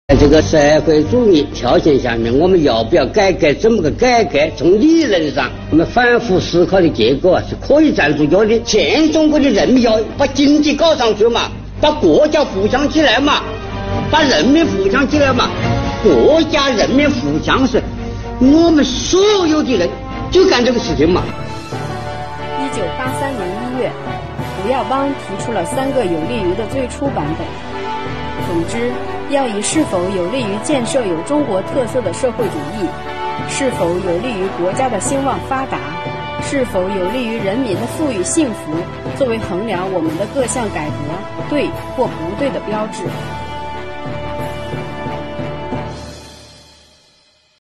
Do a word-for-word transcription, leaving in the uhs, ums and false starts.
在这个社会主义条件下面，我们要不要改革？怎么个改革？从理论上，我们反复思考的结果啊，是可以站住脚的。现中国的人民要把经济搞上去嘛，把国家富强起来嘛，把人民富强起来嘛。国家人民富强是我们所有的人就干这个事情嘛。 一九八三年一月，胡耀邦提出了三个有利于的最初版本。总之，要以是否有利于建设有中国特色的社会主义，是否有利于国家的兴旺发达，是否有利于人民的富裕幸福，作为衡量我们的各项改革对或不对的标志。